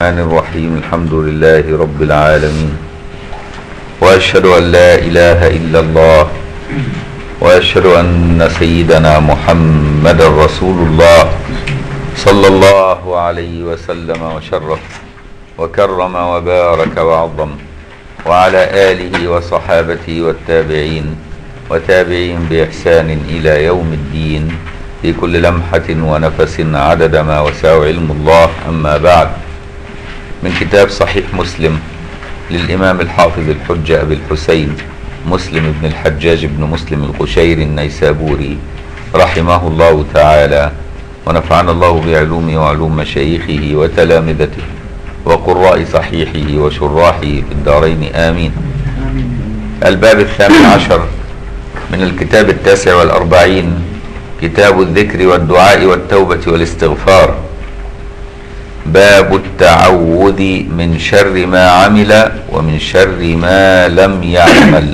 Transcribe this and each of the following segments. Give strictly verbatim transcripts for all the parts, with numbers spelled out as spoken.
الرحمن الرحيم. الحمد لله رب العالمين، وأشهد أن لا إله إلا الله، وأشهد أن سيدنا محمد رسول الله صلى الله عليه وسلم وشرف وكرم وبارك وعظم، وعلى آله وصحابته والتابعين وتابعين بإحسان إلى يوم الدين في كل لمحة ونفس عدد ما وسع علم الله. أما بعد، من كتاب صحيح مسلم للإمام الحافظ الحجة أبي الحسين مسلم بن الحجاج بن مسلم القشيري النيسابوري رحمه الله تعالى، ونفعنا الله بعلومه وعلوم مشايخه وتلامذته وقراء صحيحه وشراحه في الدارين آمين. الباب الثامن عشر من الكتاب التاسع والأربعين، كتاب الذكر والدعاء والتوبة والاستغفار. باب التعوذ من شر ما عمل ومن شر ما لم يعمل،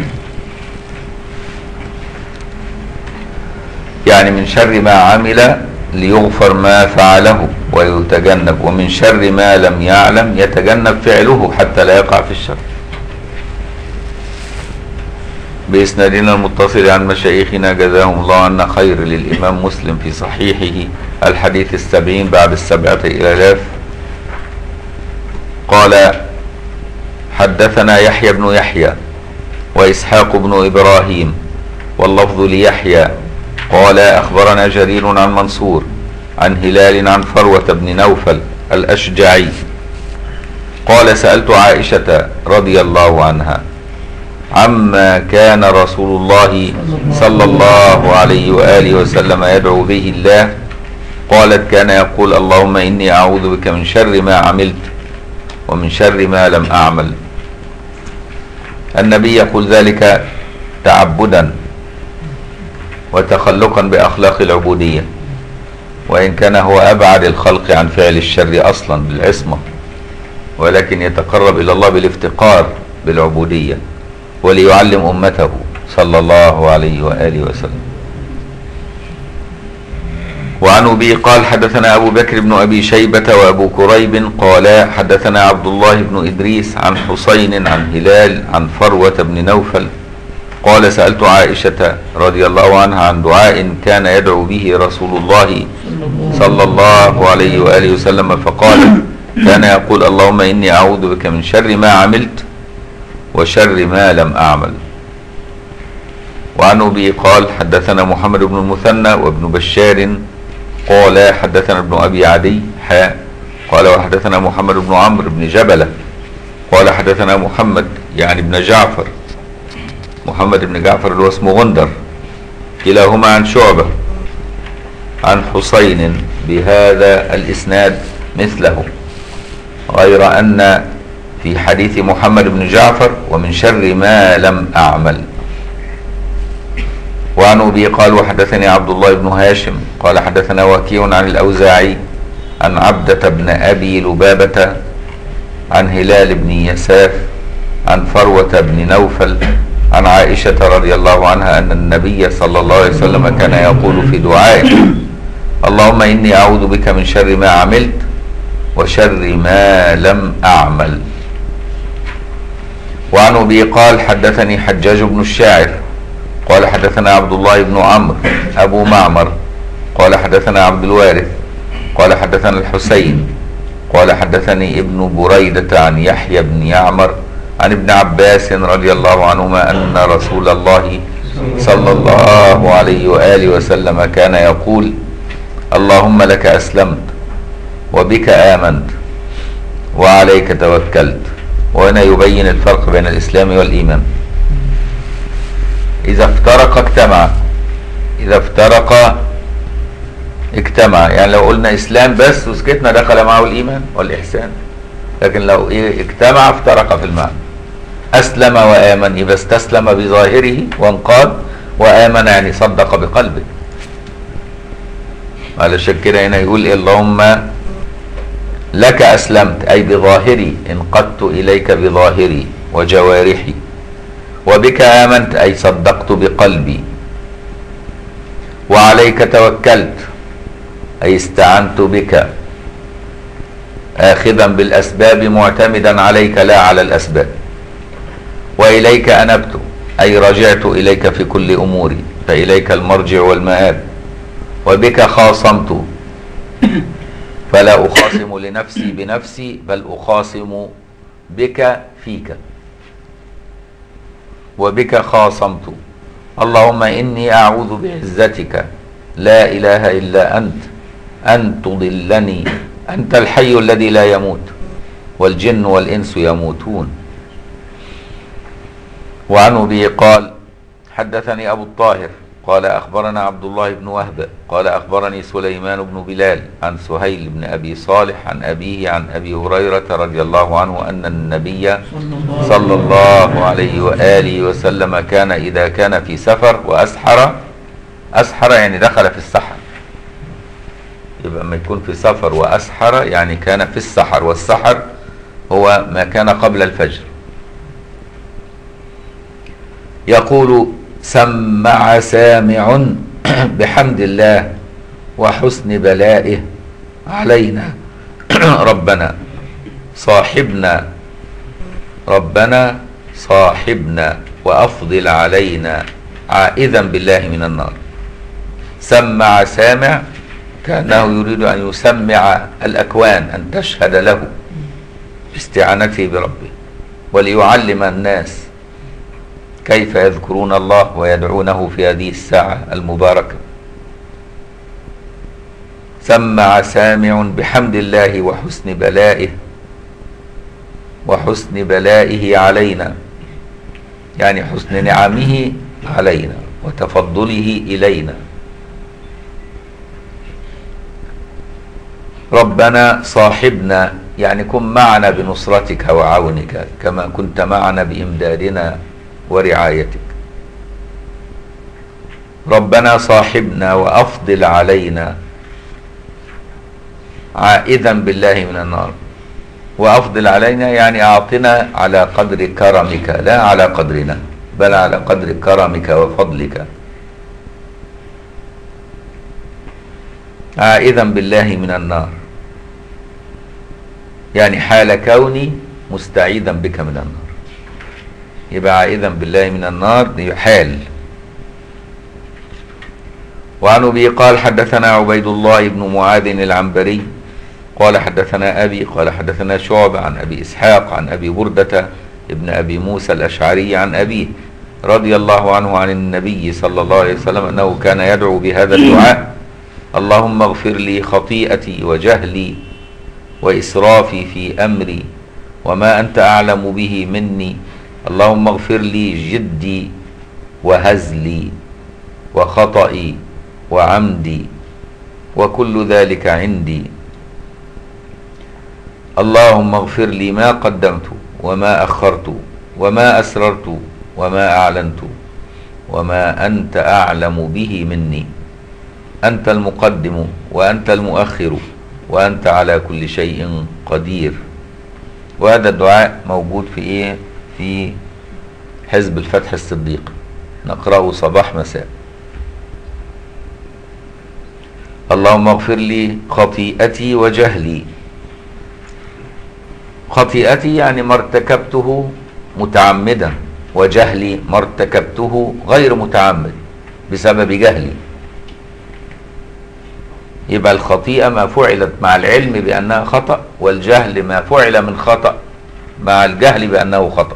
يعني من شر ما عمل ليغفر ما فعله ويتجنب، ومن شر ما لم يعلم يتجنب فعله حتى لا يقع في الشر. بإسنادنا المتصل عن مشايخنا جزاهم الله عنا خير للإمام مسلم في صحيحه الحديث السبعين بعد السبعة الآلاف. قال: حدثنا يحيى بن يحيى وإسحاق بن إبراهيم واللفظ ليحيى قال: أخبرنا جرير عن منصور عن هلال عن فروة بن نوفل الأشجعي قال: سألت عائشة رضي الله عنها عما كان رسول الله صلى الله عليه وآله وسلم يدعو به الله. قالت: كان يقول: اللهم إني أعوذ بك من شر ما عملت ومن شر ما لم أعمل. النبي يقول ذلك تعبدا وتخلقا بأخلاق العبودية، وإن كان هو أبعد الخلق عن فعل الشر أصلا بالعصمة، ولكن يتقرب إلى الله بالافتقار بالعبودية وليعلم أمته صلى الله عليه وآله وسلم. وعن أبي قال: حدثنا أبو بكر بن أبي شيبة وأبو كريب قال: حدثنا عبد الله بن إدريس عن حسين عن هلال عن فروة بن نوفل قال: سألت عائشة رضي الله عنها عن دعاء كان يدعو به رسول الله صلى الله عليه وآله وسلم، فقال: كان يقول: اللهم إني أعوذ بك من شر ما عملت وشر ما لم أعمل. وعن أبي قال: حدثنا محمد بن المثنى وابن بشار قال: حدثنا ابن أبي عدي حاء قال: وحدثنا محمد بن عمرو بن جبلة قال: حدثنا محمد يعني ابن جعفر، محمد بن جعفر اللي هو اسمه غندر، كلاهما عن شعبة عن حسين بهذا الإسناد مثله، غير أن في حديث محمد بن جعفر ومن شر ما لم أعمل. وعن أبي قال: وحدثني عبد الله بن هاشم قال: حدثنا وكيع عن الأوزاعي عن عبدة بن أبي لبابة عن هلال بن يساف عن فروة بن نوفل عن عائشة رضي الله عنها أن النبي صلى الله عليه وسلم كان يقول في دعائه: اللهم إني أعوذ بك من شر ما عملت وشر ما لم أعمل. وعن أبي قال: حدثني حجاج بن الشاعر قال: حدثنا عبد الله بن عمرو أبو معمر قال: حدثنا عبد الوارث قال: حدثنا الحسين قال: حدثني ابن بريدة عن يحيى بن يعمر عن ابن عباس رضي الله عنهما أن رسول الله صلى الله عليه وآله وسلم كان يقول: اللهم لك أسلمت وبك آمنت وعليك توكلت. وهنا يبين الفرق بين الإسلام والإيمان. إذا افترق اجتمع، إذا افترق اجتمع، يعني لو قلنا إسلام بس وسكتنا دخل معه الإيمان والإحسان، لكن لو اجتمع افترق في المعنى. أسلم وآمن، إذا استسلم بظاهره وانقاد، وآمن يعني صدق بقلبه. علشان كده هنا يقول: اللهم لك أسلمت أي بظاهري، انقدت إليك بظاهري وجوارحي، وبك آمنت أي صدقت بقلبي، وعليك توكلت أي استعنت بك آخذا بالأسباب معتمدا عليك لا على الأسباب. وإليك أنبت أي رجعت إليك في كل أموري، فإليك المرجع والمآب. وبك خاصمت فلا أخاصم لنفسي بنفسي بل أخاصم بك فيك. وبك خاصمت اللهم إني أعوذ بعزتك لا إله إلا أنت أن تضلني، أنت الحي الذي لا يموت والجن والإنس يموتون. وعنه به قال حدثني أبو الطاهر قال أخبرنا عبد الله بن وهب قال أخبرني سليمان بن بلال عن سهيل بن أبي صالح عن أبيه عن أبي هريرة رضي الله عنه أن النبي صلى الله عليه وآله وسلم كان إذا كان في سفر وأسحر، أسحر يعني دخل في السحر، يبقى ما يكون في سفر وأسحر يعني كان في السحر، والسحر هو ما كان قبل الفجر. يقول سمع سامع بحمد الله وحسن بلائه علينا ربنا صاحبنا، ربنا صاحبنا وأفضل علينا عائذا بالله من النار. سمع سامع كأنه يريد أن يسمع الأكوان أن تشهد له باستعانته بربه، وليعلم الناس كيف يذكرون الله ويدعونه في هذه الساعة المباركة. سمع سامع بحمد الله وحسن بلائه، وحسن بلائه علينا يعني حسن نعمه علينا وتفضله إلينا. ربنا صاحبنا يعني كن معنا بنصرتك وعونك كما كنت معنا بإمدادنا ورعايتك. ربنا صاحبنا وأفضل علينا عائذا بالله من النار. وأفضل علينا يعني أعطنا على قدر كرمك لا على قدرنا بل على قدر كرمك وفضلك. عائذا بالله من النار يعني حال كوني مستعيذا بك من النار، يبقى عائذا بالله من النار دي حال. وعن أبي قال حدثنا عبيد الله بن معاذ العنبري قال حدثنا أبي قال حدثنا شعبة عن أبي إسحاق عن أبي بردة ابن أبي موسى الأشعري عن أبيه رضي الله عنه عن النبي صلى الله عليه وسلم أنه كان يدعو بهذا الدعاء: اللهم اغفر لي خطيئتي وجهلي وإسرافي في أمري وما أنت أعلم به مني، اللهم اغفر لي جدي وهزلي وخطئي وعمدي وكل ذلك عندي، اللهم اغفر لي ما قدمت وما أخرت وما أسررت وما أعلنت وما أنت أعلم به مني، أنت المقدم وأنت المؤخر وأنت على كل شيء قدير. وهذا الدعاء موجود في إيه؟ في حزب الفتح الصديق، نقرأه صباح مساء. اللهم اغفر لي خطيئتي وجهلي. خطيئتي يعني ما ارتكبته متعمدا، وجهلي ما ارتكبته غير متعمد بسبب جهلي. يبقى الخطيئة ما فعلت مع العلم بأنها خطأ، والجهل ما فعل من خطأ مع الجهل بأنه خطأ.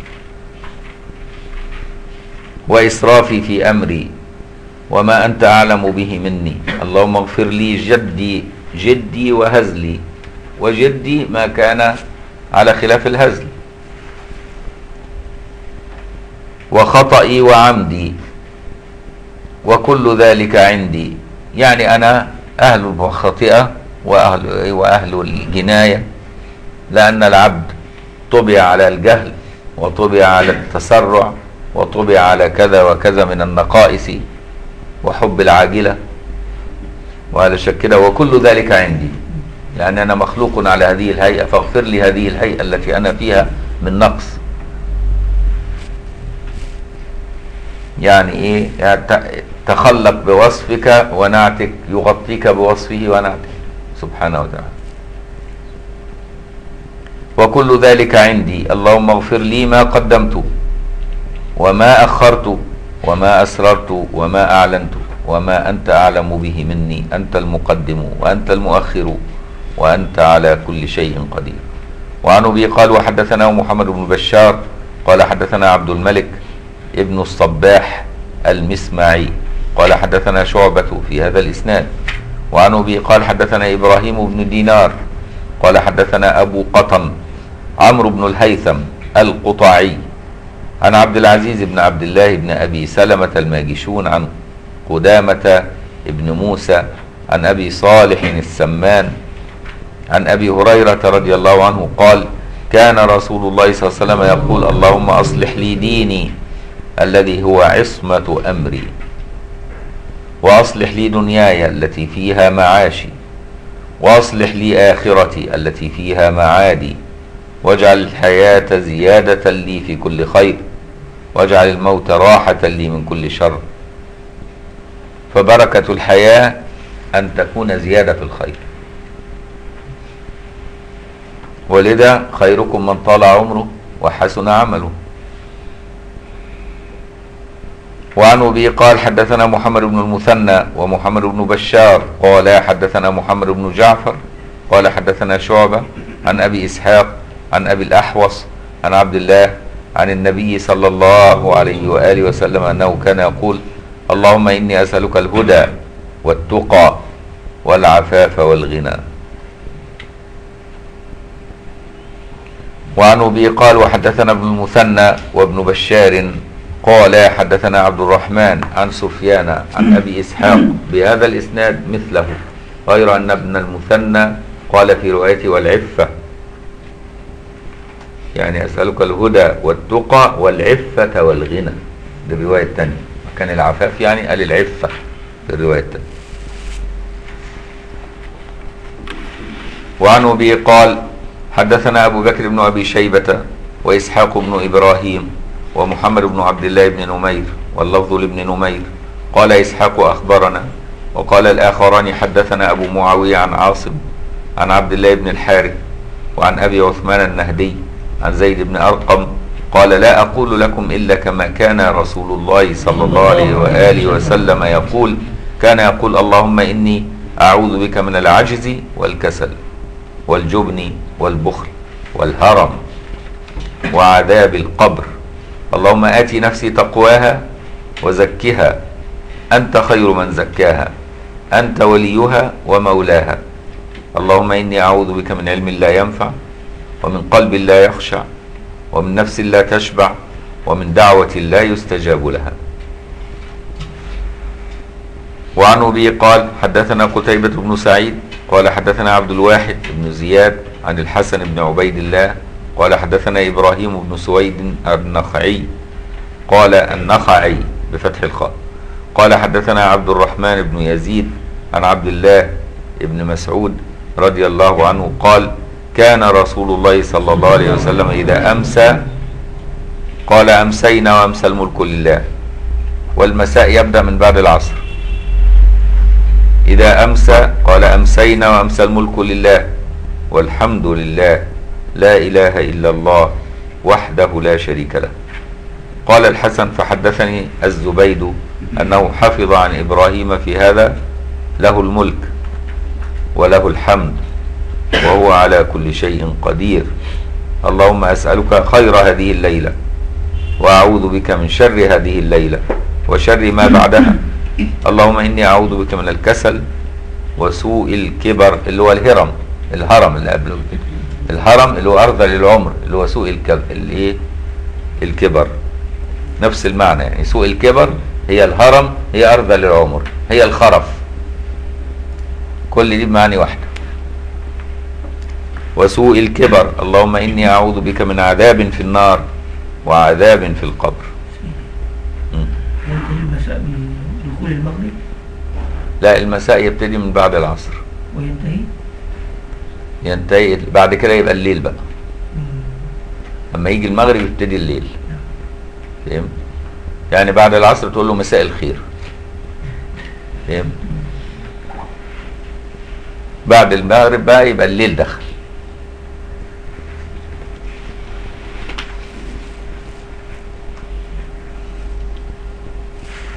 وإسرافي في أمري وما أنت أعلم به مني، اللهم اغفر لي جدي جدي وهزلي، وجدي ما كان على خلاف الهزل، وخطئي وعمدي وكل ذلك عندي، يعني أنا أهل الخطيئة وأهل, وأهل الجناية، لأن العبد طبع على الجهل وطبع على التسرع وطبع على كذا وكذا من النقائص وحب العاجلة وعلى شكله، وكل ذلك عندي، لأن أنا مخلوق على هذه الهيئة، فاغفر لي هذه الهيئة التي أنا فيها من نقص. يعني إيه؟ يعني تخلق بوصفك ونعتك، يغطيك بوصفه ونعتك سبحانه وتعالى. وكل ذلك عندي، اللهم اغفر لي ما قدمت وما أخرت وما أسررت وما أعلنت وما أنت أعلم به مني، أنت المقدم وأنت المؤخر وأنت على كل شيء قدير. وعن أبي قال وحدثنا محمد بن بشار قال حدثنا عبد الملك ابن الصباح المسمعي قال حدثنا شعبة في هذا الإسناد. وعن أبي قال حدثنا إبراهيم بن دينار قال حدثنا أبو قطن عمرو بن الهيثم القطعي عن عبد العزيز بن عبد الله بن أبي سلمة الماجشون عن قدامة ابن موسى عن أبي صالح السمان عن أبي هريرة رضي الله عنه قال كان رسول الله صلى الله عليه وسلم يقول اللهم أصلح لي ديني الذي هو عصمة أمري، وأصلح لي دنياي التي فيها معاشي، وأصلح لي آخرتي التي فيها معادي، واجعل الحياة زيادة لي في كل خير، واجعل الموت راحة لي من كل شر. فبركة الحياة أن تكون زيادة في الخير، ولذا خيركم من طال عمره وحسن عمله. وعن أبي قال حدثنا محمد بن المثنى ومحمد بن بشار قال حدثنا محمد بن جعفر قال حدثنا شعبة عن أبي إسحاق عن أبي الأحوص عن عبد الله عن النبي صلى الله عليه وآله وسلم أنه كان يقول اللهم إني أسألك الهدى والتقى والعفاف والغنى. وعن أبي قال وحدثنا ابن المثنى وابن بشار قال حدثنا عبد الرحمن عن سفيان عن أبي إسحاق بهذا الإسناد مثله، غير أن ابن المثنى قال في روايته والعفة، يعني أسألك الهدى والتقى والعفة والغنى، دي الرواية الثانية. كان العفاف يعني قال العفة في الرواية الثانية. وعن أبي قال حدثنا أبو بكر بن أبي شيبة وإسحاق بن إبراهيم ومحمد بن عبد الله بن نمير واللفظ لابن نمير قال إسحاق أخبرنا، وقال الآخران حدثنا أبو معاوية عن عاصم عن عبد الله بن الحارث وعن أبي عثمان النهدي عن زيد بن أرقم قال لا أقول لكم إلا كما كان رسول الله صلى الله عليه وآله وسلم يقول، كان يقول اللهم إني أعوذ بك من العجز والكسل والجبن والبخل والهرم وعذاب القبر، اللهم آت نفسي تقواها وزكها أنت خير من زكاها أنت وليها ومولاها، اللهم إني أعوذ بك من علم لا ينفع ومن قلب لا يخشع ومن نفس لا تشبع ومن دعوة لا يستجاب لها. وعن أبي قال حدثنا قتيبة بن سعيد قال حدثنا عبد الواحد بن زياد عن الحسن بن عبيد الله قال حدثنا إبراهيم بن سويد النخعي قال النخعي بفتح الخاء قال حدثنا عبد الرحمن بن يزيد عن عبد الله بن مسعود رضي الله عنه قال كان رسول الله صلى الله عليه وسلم إذا أمسى قال أمسينا وأمسى الملك لله، والمساء يبدأ من بعد العصر. إذا أمسى قال أمسينا وأمسى الملك لله والحمد لله لا إله إلا الله وحده لا شريك له. قال الحسن فحدثني الزبيد أنه حفظ عن إبراهيم في هذا له الملك وله الحمد وهو على كل شيء قدير، اللهم أسألك خير هذه الليلة وأعوذ بك من شر هذه الليلة وشر ما بعدها، اللهم إني أعوذ بك من الكسل وسوء الكبر اللي هو الهرم الهرم اللي قبله الهرم اللي هو أرذل العمر اللي هو سوء الإيه الكبر، نفس المعنى يعني سوء الكبر هي الهرم هي أرذل العمر هي الخرف، كل دي بمعنى واحدة. وسوء الكبر اللهم إني أعوذ بك من عذاب في النار وعذاب في القبر. المساء من دخول المغرب؟ لا، المساء يبتدي من بعد العصر وينتهي ينتهي بعد كده يبقى الليل بقى. لما يجي المغرب يبتدي الليل. فهمت؟ يعني بعد العصر تقول له مساء الخير. فهمت؟ بعد المغرب بقى يبقى الليل دخل.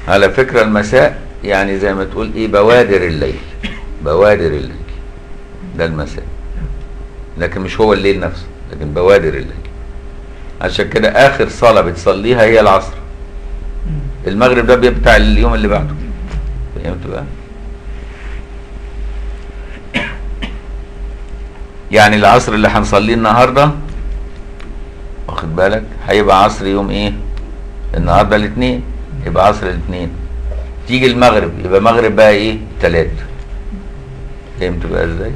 على فكرة المساء يعني زي ما تقول ايه بوادر الليل، بوادر الليل ده المساء، لكن مش هو الليل نفسه، لكن بوادر الليل. عشان كده اخر صلاة بتصليها هي العصر. المغرب ده بتاع اليوم اللي بعده. فهمت بقى؟ يعني العصر اللي هنصليه النهارده واخد بالك هيبقى عصر يوم ايه؟ النهارده الاثنين، يبقى عصر الاثنين. تيجي المغرب يبقى مغرب بقى ايه؟ تلات. فهمت بقى ازاي؟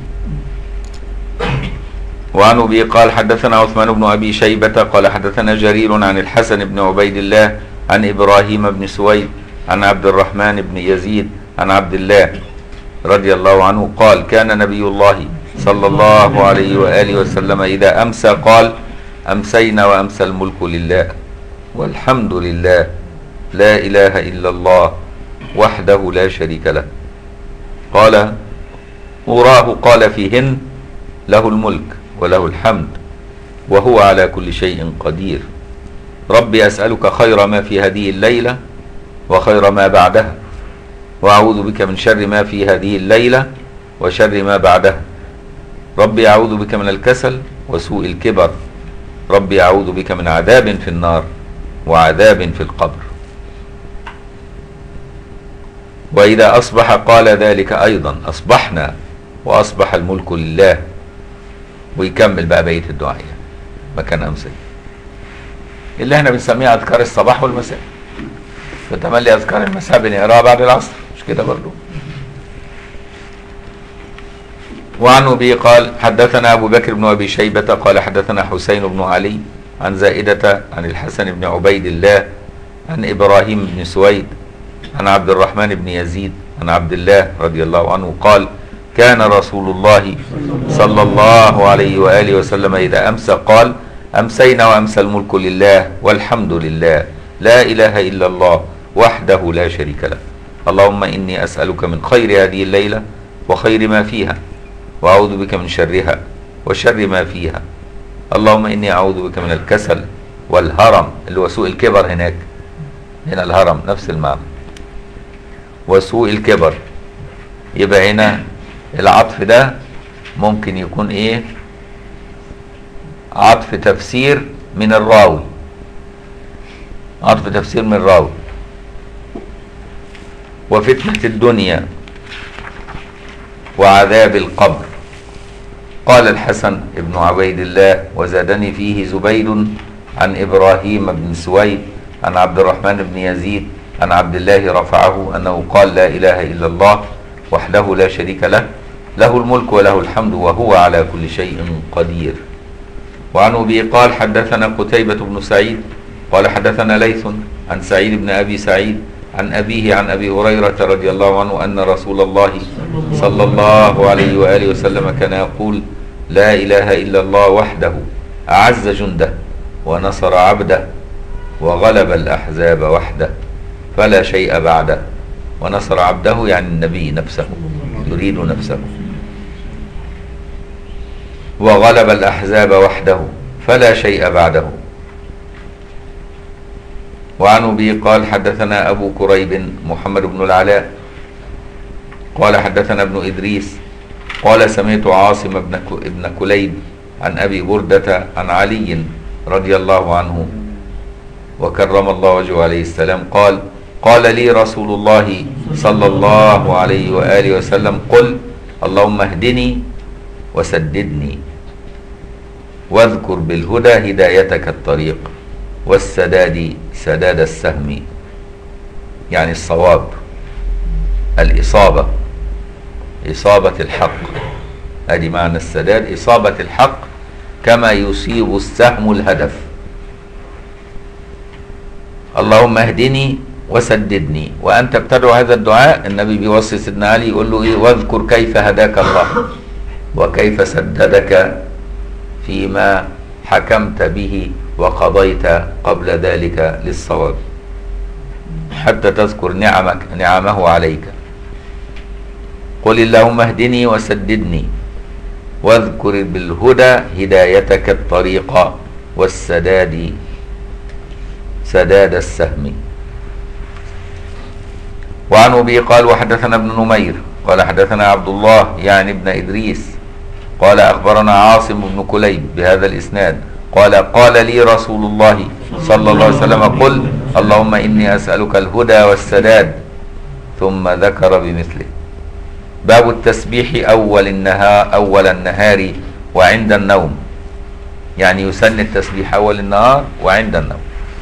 وعن ابي قال حدثنا عثمان بن ابي شيبة قال حدثنا جرير عن الحسن بن عبيد الله عن ابراهيم بن سويد عن عبد الرحمن بن يزيد عن عبد الله رضي الله عنه قال كان نبي الله صلى الله عليه وآله وسلم إذا أمسى قال أمسينا وأمسى الملك لله والحمد لله لا إله إلا الله وحده لا شريك له. قال وراه قال فيهن له الملك وله الحمد وهو على كل شيء قدير. ربي أسألك خير ما في هذه الليلة وخير ما بعدها، وأعوذ بك من شر ما في هذه الليلة وشر ما بعدها. ربي أعوذ بك من الكسل وسوء الكبر. ربي أعوذ بك من عذاب في النار وعذاب في القبر. وإذا أصبح قال ذلك أيضا أصبحنا وأصبح الملك لله. ويكمل بقى بقية الدعاء مكان أمسي اللي احنا بنسميها أذكار الصباح والمساء. فتملي أذكار المساء بنقراها بعد العصر، مش كده برضو؟ وعن أبي قال حدثنا أبو بكر بن أبي شيبة قال حدثنا حسين بن علي عن زائدة عن الحسن بن عبيد الله عن إبراهيم بن سويد عن عبد الرحمن بن يزيد عن عبد الله رضي الله عنه قال كان رسول الله صلى الله عليه وآله وسلم إذا أمسى قال أمسينا وأمسى الملك لله والحمد لله لا إله إلا الله وحده لا شريك له. اللهم إني أسألك من خير هذه الليلة وخير ما فيها، وأعوذ بك من شرها وشر ما فيها. اللهم إني أعوذ بك من الكسل والهرم اللي هو سوء الكبر. هناك هنا الهرم نفس المعنى وسوء الكبر. يبقى هنا العطف ده ممكن يكون ايه؟ عطف تفسير من الراوي، عطف تفسير من الراوي. وفتنة الدنيا وعذاب القبر. قال الحسن بن عبيد الله وزادني فيه زبيد عن إبراهيم بن سويد عن عبد الرحمن بن يزيد عن عبد الله رفعه أنه قال لا إله إلا الله وحده لا شريك له له الملك وله الحمد وهو على كل شيء قدير. وعن أبي قال حدثنا قتيبة بن سعيد قال حدثنا ليث عن سعيد بن أبي سعيد عن أبيه عن أبي هريرة رضي الله عنه أن رسول الله صلى الله عليه وآله وسلم كان يقول لا إله إلا الله وحده أعز جنده ونصر عبده وغلب الأحزاب وحده فلا شيء بعده. ونصر عبده يعني النبي نفسه، يريد نفسه. وغلب الأحزاب وحده فلا شيء بعده. وعن أبي قال حدثنا أبو كريب محمد بن العلاء قال حدثنا ابن إدريس قال سمعت عاصم بن ابن كليب عن أبي بردة عن علي رضي الله عنه وكرم الله وجهه عليه السلام قال قال لي رسول الله صلى الله عليه وآله وسلم قل اللهم اهدني وسددني واذكر بالهدى هدايتك الطريق والسداد سداد السهم يعني الصواب، الإصابة، إصابة الحق. هذه معنى السداد، إصابة الحق كما يصيب السهم الهدف. اللهم اهدني وسددني. وأنت بتدعو هذا الدعاء النبي بيوصي سيدنا علي يقول له إيه؟ واذكر كيف هداك الله وكيف سددك فيما حكمت به وقضيت قبل ذلك للصواب، حتى تذكر نعمك نعمه عليك. قل اللهم اهدني وسددني واذكر بالهدى هدايتك الطريق والسداد سداد السهم. وعن أبي قال وحدثنا ابن نمير قال حدثنا عبد الله يعني ابن إدريس قال أخبرنا عاصم بن كليب بهذا الإسناد قال قال لي رسول الله صلى الله عليه وسلم قل اللهم إني أسألك الهدى والسداد ثم ذكر بمثله. باب التسبيح أول النهار أول النهار وعند النوم، يعني يسن التسبيح أول النهار وعند النوم.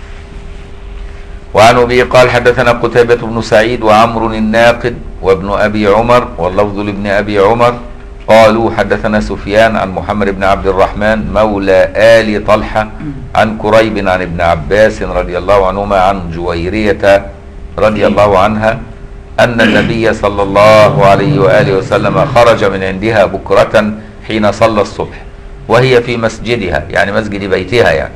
وعن أبي قال حدثنا قتيبة بن سعيد وعمر الناقد وابن أبي عمر واللفظ لابن أبي عمر قالوا حدثنا سفيان عن محمد بن عبد الرحمن مولى آل طلحة عن كريب عن ابن عباس رضي الله عنهما عن جويرية رضي الله عنها أن النبي صلى الله عليه وآله وسلم خرج من عندها بكرة حين صلى الصبح وهي في مسجدها، يعني مسجد بيتها يعني،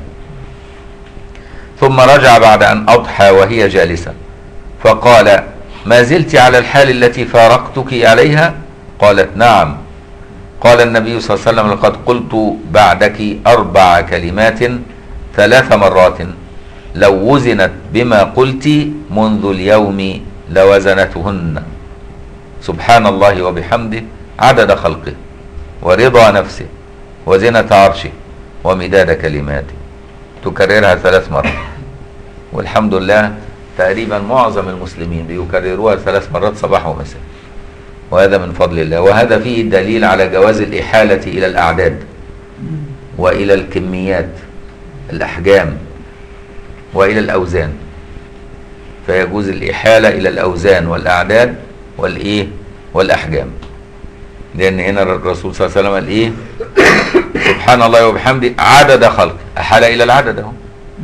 ثم رجع بعد أن أضحى وهي جالسة فقال ما زلت على الحال التي فارقتك عليها؟ قالت نعم. قال النبي صلى الله عليه وسلم لقد قلت بعدك أربع كلمات ثلاث مرات لو وزنت بما قلت منذ اليوم لوزنتهن سبحان الله وبحمده عدد خلقه ورضا نفسه وزنة عرشه ومداد كلماته. تكررها ثلاث مرات، والحمد لله تقريبا معظم المسلمين بيكرروها ثلاث مرات صباح ومساء، وهذا من فضل الله. وهذا فيه دليل على جواز الإحالة إلى الأعداد وإلى الكميات الأحجام وإلى الأوزان، فيجوز الإحالة إلى الأوزان والأعداد والإيه والأحجام، لأن هنا الرسول صلى الله عليه وسلم قال إيه سبحان الله وبحمده عدد خلقه، أحال إلى العدد أهو،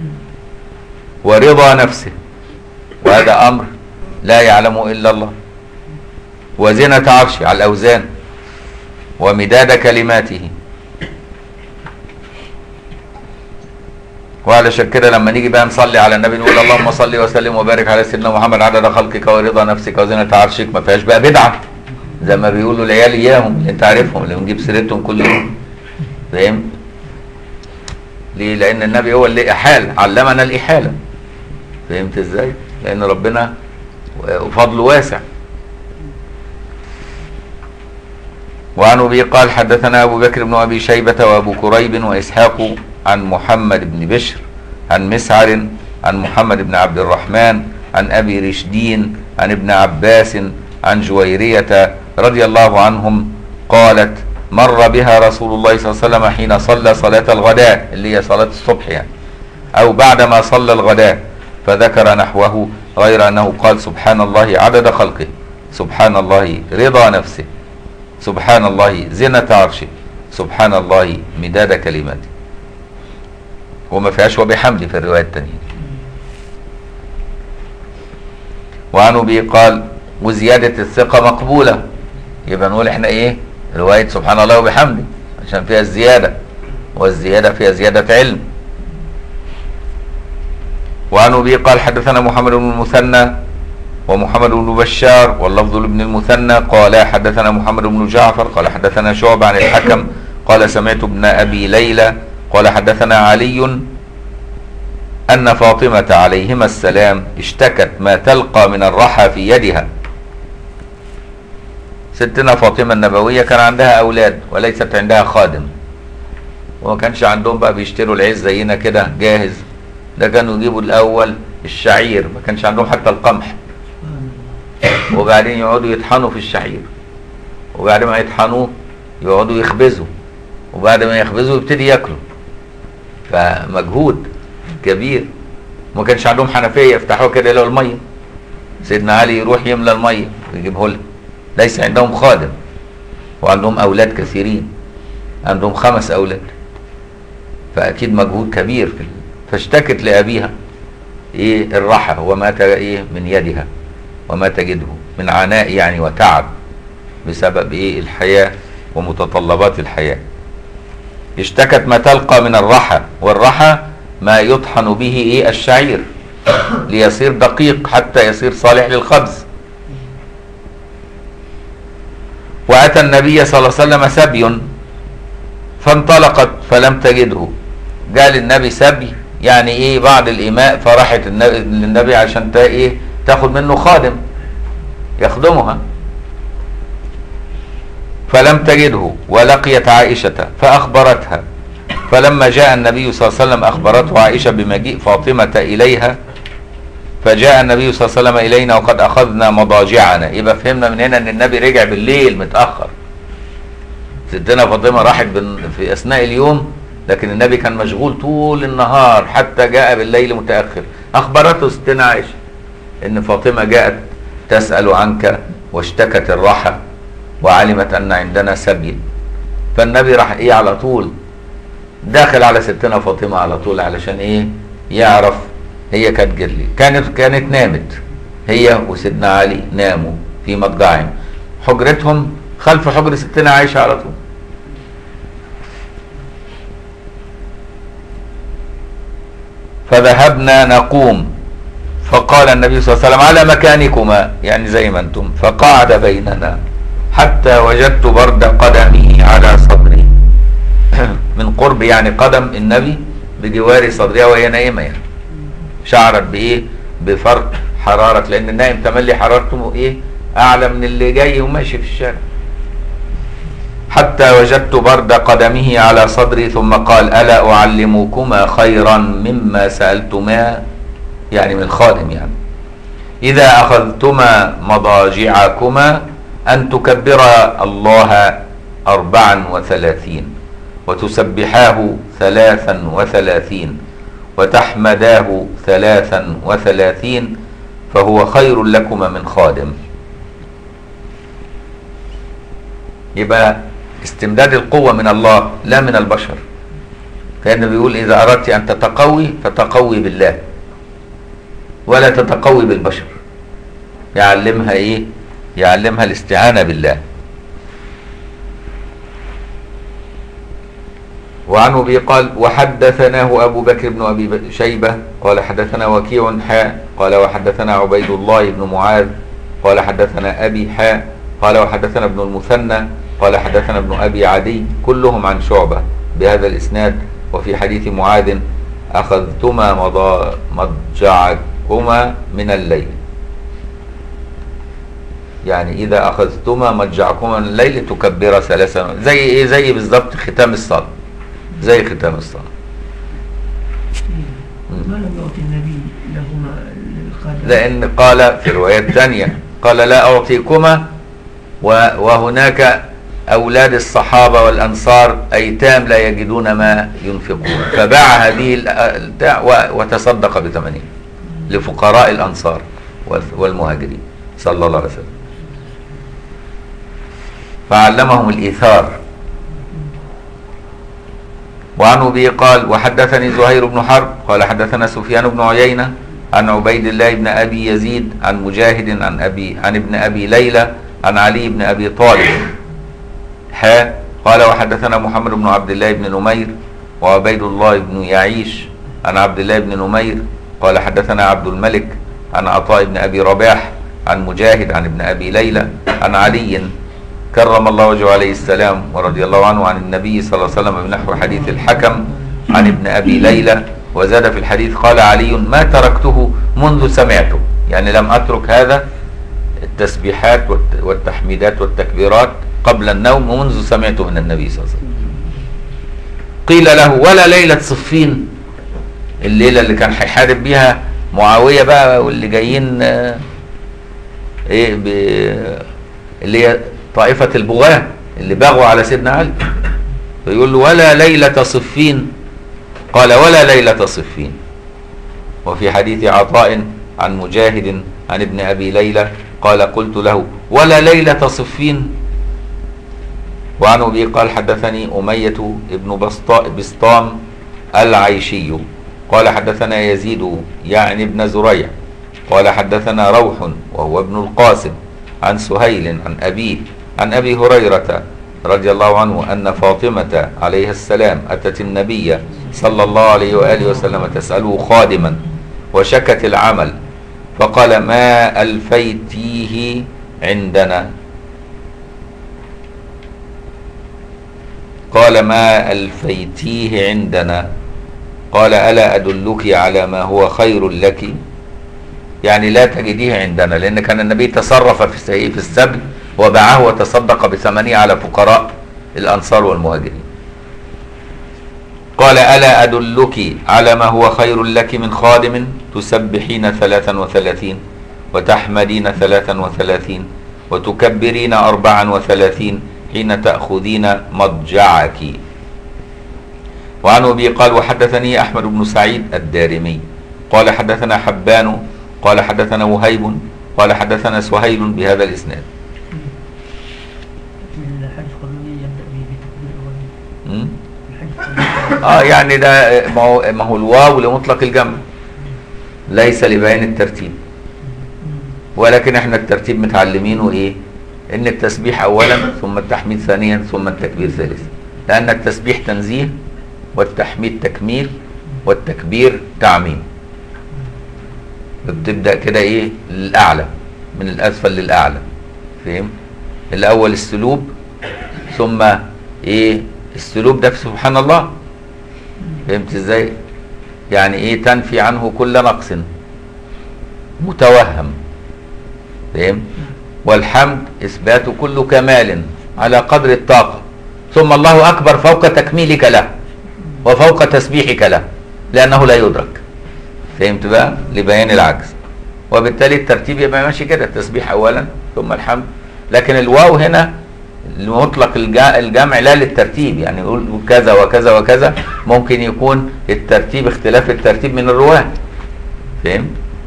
ورضا نفسه وهذا أمر لا يعلمه إلا الله، وزنة عرشه على الأوزان، ومداد كلماته. وعلشان كده لما نيجي بقى نصلي على النبي نقول اللهم صل وسلم وبارك على سيدنا محمد عدد خلقك ورضا نفسك وزنة عرشك، ما فيهاش بقى بدعة زي ما بيقولوا العيال اياهم اللي انت عارفهم اللي بنجيب سيرتهم كل يوم، فاهم؟ ليه؟ لأن النبي هو اللي أحال، علمنا الإحالة، فهمت ازاي؟ لأن ربنا فضله واسع. وعن أبي قال حدثنا أبو بكر بن أبي شيبة وأبو كريب وإسحاق عن محمد بن بشر عن مسعر عن محمد بن عبد الرحمن عن أبي رشدين عن ابن عباس عن جويرية رضي الله عنهم قالت مر بها رسول الله صلى الله عليه وسلم حين صلى صلاة الغداء اللي هي صلاة الصبح يعني، أو بعدما صلى الغداء، فذكر نحوه غير أنه قال سبحان الله عدد خلقه، سبحان الله رضا نفسه، سبحان الله زنة عرشه، سبحان الله مداد كلماته، وما فيهاش وبحمده في الرواية التانية. وعن أبي قال وزيادة الثقة مقبولة، يبقى نقول احنا ايه رواية سبحان الله وبحمده عشان فيها الزيادة، والزيادة فيها زيادة علم. وعن أبي قال حدثنا محمد بن المثنى ومحمد بن بشار واللفظ لابن المثنى قال حدثنا محمد بن جعفر قال حدثنا شعبة عن الحكم قال سمعت ابن أبي ليلى قال حدثنا علي أن فاطمة عليهما السلام اشتكت ما تلقى من الرحى في يدها. ستنا فاطمة النبوية كان عندها أولاد وليست عندها خادم، وما كانش عندهم بقى بيشتروا العيش زينا كده جاهز، ده كانوا يجيبوا الأول الشعير، ما كانش عندهم حتى القمح، وبعدين يقعدوا يطحنوا في الشعير، وبعد ما يطحنوه يقعدوا يخبزوا، وبعد ما يخبزوا يبتدي ياكلوا، فمجهود كبير. ما كانش عندهم حنفية يفتحوها كده يلاقوا المية، سيدنا علي يروح يملى المية ويجيبه لها، ليس عندهم خادم، وعندهم أولاد كثيرين، عندهم خمس أولاد، فأكيد مجهود كبير في ال... فاشتكت لأبيها إيه الرحى وما إيه من يدها وما تجده من عناء يعني وتعب بسبب إيه الحياة ومتطلبات الحياة. اشتكت ما تلقى من الرحى، والرحى ما يطحن به إيه الشعير ليصير دقيق حتى يصير صالح للخبز. وأتى النبي صلى الله عليه وسلم سبي فانطلقت فلم تجده، قال النبي سبي يعني ايه بعد الإماء، فراحت للنبي عشان تا ايه تاخد منه خادم، يخدمها. فلم تجده ولقيت عائشة فأخبرتها، فلما جاء النبي صلى الله عليه وسلم أخبرته عائشة بمجيء فاطمة إليها، فجاء النبي صلى الله عليه وسلم إلينا وقد أخذنا مضاجعنا. يبقى فهمنا من هنا أن النبي رجع بالليل متأخر. ستنا فاطمة راحت في أثناء اليوم، لكن النبي كان مشغول طول النهار حتى جاء بالليل متأخر. أخبرته ستنا عائشة أن فاطمة جاءت تسأل عنك واشتكت الراحة وعلمت أن عندنا سبي. فالنبي راح إيه على طول داخل على ستنا فاطمة على طول، علشان إيه يعرف هي كانت جرلي. كانت كانت نامت هي وسيدنا علي، ناموا في مضجعهم، حجرتهم خلف حجر ستنا عائشة على طول. فذهبنا نقوم، فقال النبي صلى الله عليه وسلم على مكانكما، يعني زي ما انتم. فقعد بيننا حتى وجدت برد قدمه على صدري من قرب يعني قدم النبي بجوار صدرها وهي نايمه، يعني شعرت بايه؟ بفرق حراره، لان النائم تملي حرارته ايه؟ اعلى من اللي جاي وماشي في الشارع. حتى وجدت برد قدمه على صدري، ثم قال الا اعلمكما خيرا مما سالتما، يعني من الخادم يعني. اذا اخذتما مضاجعكما ان تكبرا الله اربعا وثلاثين، وتسبحاه ثلاثا وثلاثين، وتحمداه ثلاثا وثلاثين، فهو خير لكما من خادم. يبقى استمداد القوة من الله لا من البشر. كأنه بيقول إذا أردت أن تتقوي فتقوي بالله ولا تتقوي بالبشر. يعلمها إيه؟ يعلمها الاستعانة بالله. وعن أبي قال وحدثناه أبو بكر بن أبي شيبة قال حدثنا وكيع حاء قال وحدثنا عبيد الله بن معاذ قال حدثنا أبي حاء قال وحدثنا ابن المثنى قال حدثنا ابن أبي عدي كلهم عن شعبة بهذا الإسناد. وفي حديث معاذ أخذتما مضجعكما من الليل، يعني إذا أخذتما مضجعكما من الليل تكبر ثلاثا، زي إيه؟ زي بالضبط ختام الصلاة، زي ختام الصلاة. ما لم يعطي النبي لهما الخادم؟ لأن قال في روايات ثانية قال لا أعطيكما، وهناك أولاد الصحابة والأنصار أيتام لا يجدون ما ينفقون، فباع هذه البتاع وتصدق بثمنها لفقراء الأنصار والمهاجرين صلى الله عليه وسلم، فعلمهم الإيثار. وعن أبي قال وحدثني زهير بن حرب قال حدثنا سفيان بن عيينة عن عبيد الله بن أبي يزيد عن مجاهد عن أبي عن ابن أبي ليلى عن علي بن أبي طالب حا قال وحدثنا محمد بن عبد الله بن نمير وعبيد الله بن يعيش عن عبد الله بن نمير قال حدثنا عبد الملك عن عطاء بن أبي رباح عن مجاهد عن ابن أبي ليلى عن علي كرم الله وجهه عليه السلام ورضي الله عنه عن النبي صلى الله عليه وسلم بنحو حديث الحكم عن ابن أبي ليلى. وزاد في الحديث قال علي ما تركته منذ سمعته، يعني لم أترك هذا التسبيحات والتحميدات والتكبيرات قبل النوم منذ سمعته من النبي صلى الله عليه وسلم. قيل له ولا ليلة صفين، الليلة اللي كان هيحارب بيها معاوية بقى واللي جايين ايه اللي هي طائفة البغاة اللي بغوا على سيدنا علي، فيقول له ولا ليلة صفين، قال ولا ليلة صفين. وفي حديث عطاء عن مجاهد عن ابن أبي ليلى قال قلت له ولا ليلة صفين. وعن أبي قال حدثني أمية ابن بسطام العيشي قال حدثنا يزيد يعني ابن زريع قال حدثنا روح وهو ابن القاسم عن سهيل عن أبيه عن أبي هريرة رضي الله عنه أن فاطمة عليه السلام أتت النبي صلى الله عليه وآله وسلم تسأله خادما وشكت العمل، فقال ما ألفيتيه عندنا؟ قال ما ألفيتيه عندنا؟ قال ألا أدلك على ما هو خير لك؟ يعني لا تجديه عندنا، لأن كان النبي تصرف في في السبي وباعه وتصدق بثمنه على فقراء الأنصار والمهاجرين. قال ألا أدلك على ما هو خير لك من خادم تسبحين ثلاثا وثلاثين وتحمدين ثلاثا وثلاثين وتكبرين أربعا وثلاثين حين تأخذين مضجعك. وعن أبي قال وحدثني أحمد بن سعيد الدارمي قال حدثنا حبان قال حدثنا وهيب قال حدثنا سهيل بهذا الإسناد. اه يعني ده ما هو ما هو الواو لمطلق الجمع ليس لبيان الترتيب، ولكن احنا الترتيب متعلمينه ايه؟ ان التسبيح اولا ثم التحميد ثانيا ثم التكبير ثالثا، لان التسبيح تنزيه والتحميد تكميل والتكبير تعميم. بتبدا كده ايه؟ للاعلى من الاسفل للاعلى، فهم؟ الاول السلوب ثم ايه؟ السلوب ده في سبحان الله، فهمت ازاي؟ يعني ايه؟ تنفي عنه كل نقص متوهم، فهم؟ والحمد اثبات كل كمال على قدر الطاقه، ثم الله اكبر فوق تكميلك له وفوق تسبيحك له لانه لا يدرك، فهمت بقى؟ لبيان العجز. وبالتالي الترتيب يبقى ماشي كده، التسبيح اولا ثم الحمد، لكن الواو هنا المطلق الجمع لا للترتيب، يعني يقول كذا وكذا وكذا، ممكن يكون الترتيب اختلاف الترتيب من الرواه، فهم؟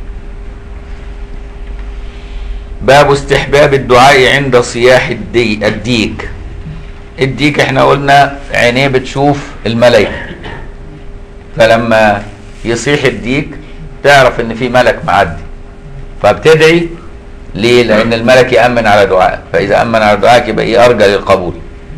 باب استحباب الدعاء عند صياح الدي الديك. الديك احنا قلنا عينيه بتشوف الملائكه، فلما يصيح الديك تعرف ان في ملك معدي، فبتدعي ليه؟ لأن الملك يأمن على دعائك، فإذا أمن على دعائك يبقى إيه؟ أرجى للقبول.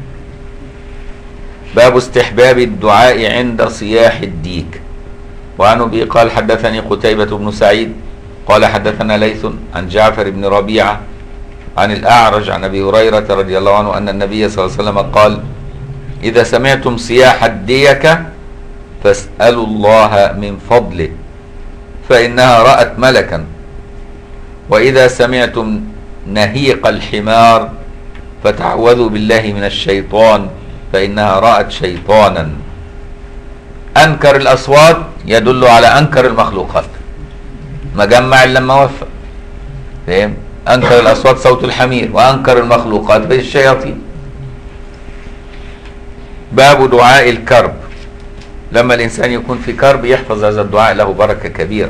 باب استحباب الدعاء عند صياح الديك. وعن أبي قال حدثني قتيبة بن سعيد قال حدثنا ليث عن جعفر بن ربيعة عن الأعرج عن أبي هريرة رضي الله عنه أن النبي صلى الله عليه وسلم قال: إذا سمعتم صياح الديك فاسألوا الله من فضله فإنها رأت ملكا، وإذا سمعتم نهيق الحمار فتعوذوا بالله من الشيطان فإنها رأت شيطانا. أنكر الأصوات يدل على أنكر المخلوقات، مجمع لما وفق، فهم؟ أنكر الأصوات صوت الحمير، وأنكر المخلوقات بالشياطين. باب دعاء الكرب، لما الإنسان يكون في كرب يحفظ هذا الدعاء له بركة كبيرة.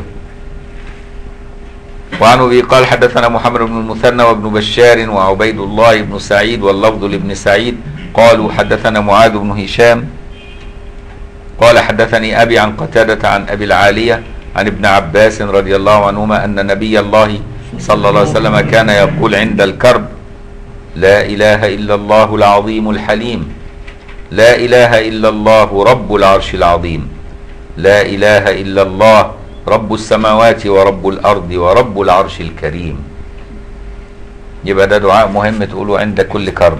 وعن أبي قال حدثنا محمد بن المثنى وابن بشار وعبيد الله بن سعيد واللفظ لابن سعيد قالوا حدثنا معاذ بن هشام قال حدثني أبي عن قتادة عن أبي العالية عن ابن عباس رضي الله عنهما أن نبي الله صلى الله عليه وسلم كان يقول عند الكرب: لا إله إلا الله العظيم الحليم، لا إله إلا الله رب العرش العظيم، لا إله إلا الله رب السماوات ورب الأرض ورب العرش الكريم. يبقى ده دعاء مهم تقوله عند كل كرب.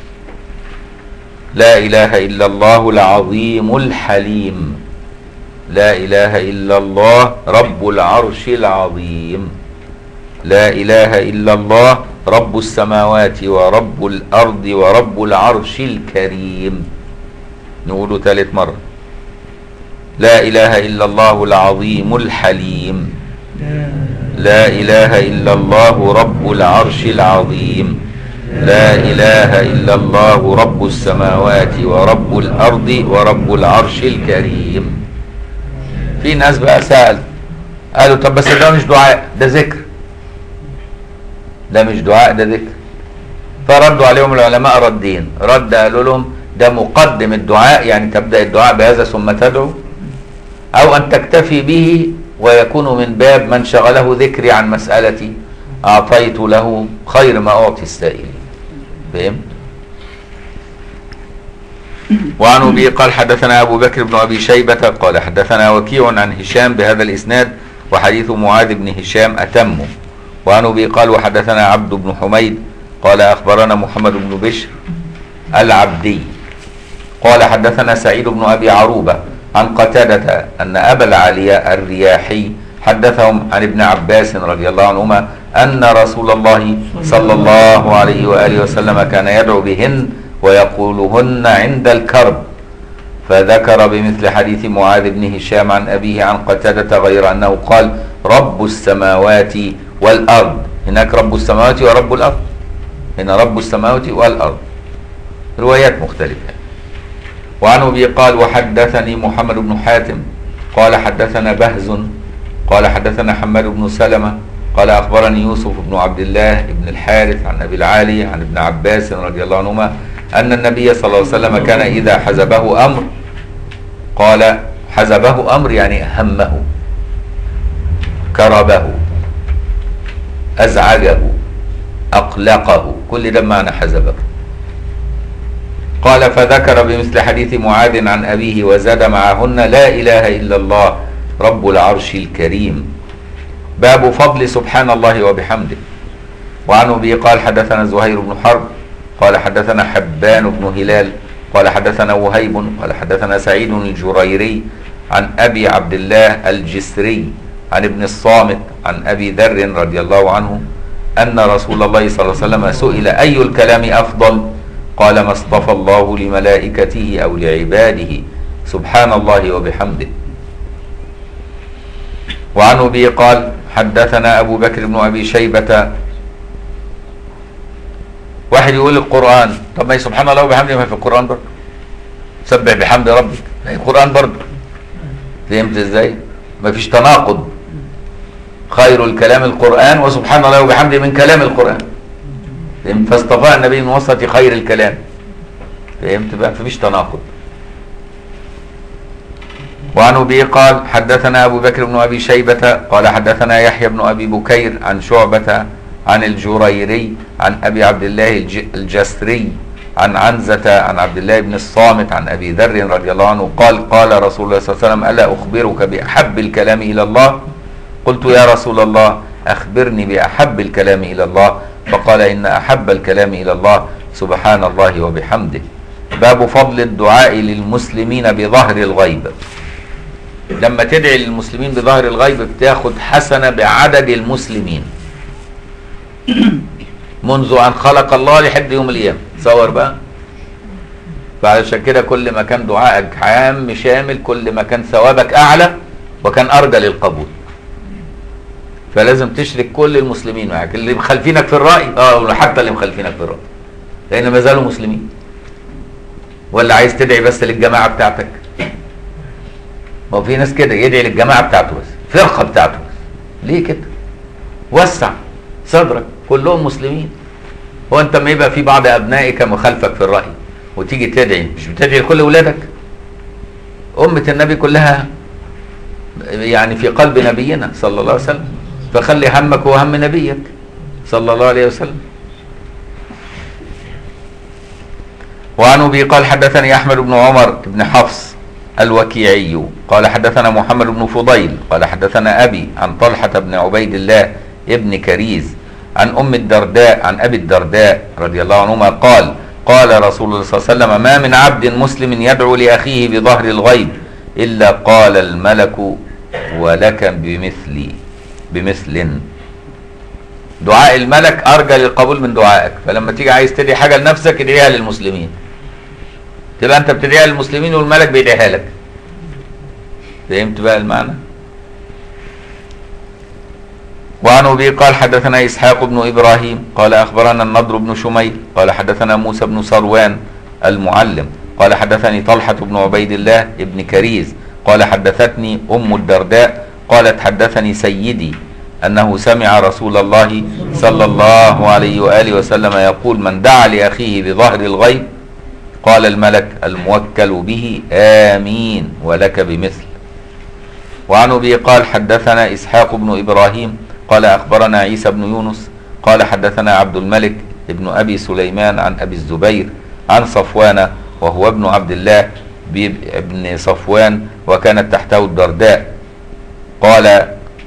لا إله إلا الله العظيم الحليم، لا إله إلا الله رب العرش العظيم، لا إله إلا الله رب السماوات ورب الأرض ورب العرش الكريم. نقوله ثالث مرة: لا إله إلا الله العظيم الحليم، لا إله إلا الله رب العرش العظيم، لا إله إلا الله رب السماوات ورب الأرض ورب العرش الكريم. في ناس بقى سأل قالوا: طب بس ده مش دعاء، ده ذكر. ده مش دعاء، ده ذكر. فردوا عليهم العلماء ردين: رد قالوا لهم ده مقدم الدعاء، يعني تبدأ الدعاء بهذا ثم تدعو، أو أن تكتفي به ويكون من باب من شغله ذكري عن مسألتي أعطيت له خير ما أعطي السائلين. فهمت؟ وعن أبي قال حدثنا أبو بكر بن أبي شيبة قال حدثنا وكيع عن هشام بهذا الإسناد، وحديث معاذ بن هشام أتم. وعن أبي قال وحدثنا عبد بن حميد قال أخبرنا محمد بن بشر العبدي قال حدثنا سعيد بن أبي عروبة عن قتادة أن أبا العالية الرياحي حدثهم عن ابن عباس رضي الله عنهما أن رسول الله صلى الله عليه وآله وسلم كان يدعو بهن ويقولهن عند الكرب، فذكر بمثل حديث معاذ بن هشام عن أبيه عن قتادة غير أنه قال رب السماوات والأرض. هناك رب السماوات ورب الأرض، هنا رب السماوات والأرض، روايات مختلفة. وعن أبي قال وحدثني محمد بن حاتم قال حدثنا بهز قال حدثنا حماد بن سلمة قال أخبرني يوسف بن عبد الله بن الحارث عن أبي العالي عن ابن عباس رضي الله عنهما أن النبي صلى الله عليه وسلم كان إذا حزبه أمر، قال حزبه أمر يعني همه، كربه، أزعجه، أقلقه، كل ده معنى حزبه. قال فذكر بمثل حديث معاذ عن أبيه وزاد معهن لا إله إلا الله رب العرش الكريم. باب فضل سبحان الله وبحمده. وعن أبي قال حدثنا زهير بن حرب قال حدثنا حبان بن هلال قال حدثنا وهيب قال حدثنا سعيد الجريري عن أبي عبد الله الجسري عن ابن الصامت عن أبي ذر رضي الله عنه أن رسول الله صلى الله عليه وسلم سئل أي الكلام أفضل؟ قال ما اصطفى الله لملائكته أو لعباده سبحان الله وبحمده. وعن أبي قال حدثنا أبو بكر بن أبي شيبة. واحد يقول القرآن، طب ما سبحان الله وبحمده ما في القرآن برضه، سبح بحمد ربك ما في القرآن برضه، فهمت ازاي؟ ما فيش تناقض، خير الكلام القرآن وسبحان الله وبحمده من كلام القرآن، فهمت؟ فاصطفى النبي من وسط خير الكلام، فهمت بقى؟ فمفيش تناقض. وعن أبي قال حدثنا أبو بكر بن أبي شيبة قال حدثنا يحيى بن أبي بكير عن شعبة عن الجريري عن أبي عبد الله الجسري عن عنزة عن عبد الله بن الصامت عن أبي ذر رضي الله عنه قال قال رسول الله صلى الله عليه وسلم ألا أخبرك بأحب الكلام إلى الله؟ قلت يا رسول الله أخبرني بأحب الكلام إلى الله. فقال إن أحب الكلام إلى الله سبحان الله وبحمده. باب فضل الدعاء للمسلمين بظهر الغيب. لما تدعي للمسلمين بظهر الغيب بتاخد حسنة بعدد المسلمين منذ أن خلق الله لحد يوم القيامة. تصور بقى، فعلشان كده كل ما كان دعائك عام شامل كل ما كان ثوابك أعلى وكان أرجى للقبول. فلازم تشرك كل المسلمين معك، اللي مخالفينك في الرأي اه حتى اللي مخالفينك في الرأي، لأن ما زالوا مسلمين. ولا عايز تدعي بس للجماعة بتاعتك؟ ما هو في ناس كده يدعي للجماعة بتاعته بس، فرقة بتاعته بس. ليه كده؟ وسع صدرك، كلهم مسلمين. هو انت ما يبقى في بعض ابنائك مخالفك في الرأي وتيجي تدعي، مش بتدعي لكل اولادك؟ أمة النبي كلها يعني في قلب نبينا صلى الله عليه وسلم، فخلي همك وهم نبيك صلى الله عليه وسلم. وعن أبي قال حدثني أحمد بن عمر بن حفص الوكيعي قال حدثنا محمد بن فضيل قال حدثنا أبي عن طلحة بن عبيد الله ابن كريز عن أم الدرداء عن أبي الدرداء رضي الله عنهما قال قال رسول الله صلى الله عليه وسلم ما من عبد مسلم يدعو لأخيه بظهر الغيب إلا قال الملك ولك بمثلي بمثل. دعاء الملك أرجى للقبول من دعائك. فلما تيجي عايز تدعي حاجة لنفسك ادعيها للمسلمين، تبقى أنت بتدعيها للمسلمين والملك بيدعيها لك. فهمت بقى المعنى؟ وعن أبي قال حدثنا إسحاق بن إبراهيم قال أخبرنا النضر بن شميل قال حدثنا موسى بن صروان المعلم قال حدثني طلحة بن عبيد الله ابن كريز قال حدثتني أم الدرداء قالت حدثني سيدي أنه سمع رسول الله صلى الله عليه وآله وسلم يقول من دعا لأخيه بظهر الغيب قال الملك الموكل به آمين ولك بمثل. وعن أبي قال حدثنا إسحاق بن إبراهيم قال أخبرنا عيسى بن يونس قال حدثنا عبد الملك ابن أبي سليمان عن أبي الزبير عن صفوان وهو ابن عبد الله ابن صفوان وكانت تحته الدرداء قال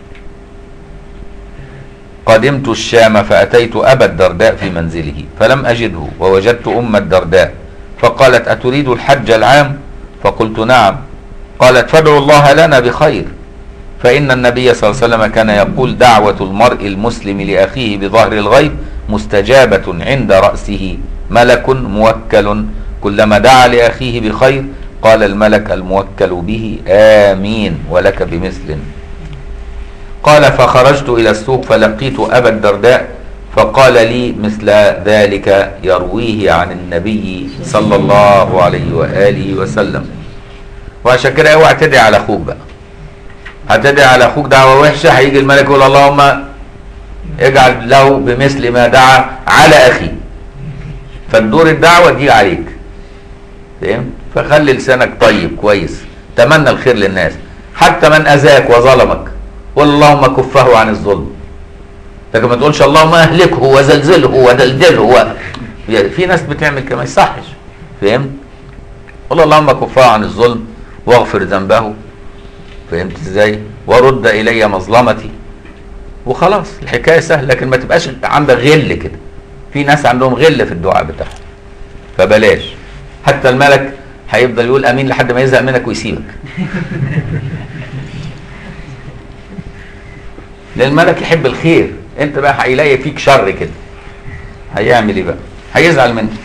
قدمت الشام فأتيت أبا الدرداء في منزله فلم أجده ووجدت أم الدرداء فقالت أتريد الحج العام؟ فقلت نعم. قالت فادعوا الله لنا بخير فإن النبي صلى الله عليه وسلم كان يقول دعوة المرء المسلم لأخيه بظهر الغيب مستجابة عند رأسه ملك موكل، كلما دعا لأخيه بخير قال الملك الموكل به آمين ولك بمثل. قال فخرجت إلى السوق فلقيت أبا الدرداء فقال لي مثل ذلك يرويه عن النبي صلى الله عليه وآله وسلم. وعشان كده اوعى تدعي على اخوك بقى، هتدعي على اخوك دعوه وحشه هيجي الملك يقول اللهم اجعل له بمثل ما دعا على اخيه، فالدور الدعوه دي عليك، فاهم؟ فخلي لسانك طيب كويس، تمنى الخير للناس، حتى من اذاك وظلمك قل اللهم كفه عن الظلم، لكن ما تقولش اللهم اهلكه وزلزله ودلدله. في ناس بتعمل كده ما يصحش، فهمت؟ قل اللهم كفه عن الظلم واغفر ذنبه، فهمت ازاي؟ ورد الي مظلمتي، وخلاص الحكايه سهله. لكن ما تبقاش عندك غل كده، في ناس عندهم غل في الدعاء بتاعهم، فبلاش. حتى الملك هيفضل يقول امين لحد ما يزهق منك ويسيبك. لان الملك يحب الخير، انت بقى هيلاقي فيك شر كده، هيعمل ايه بقى؟ هيزعل منك.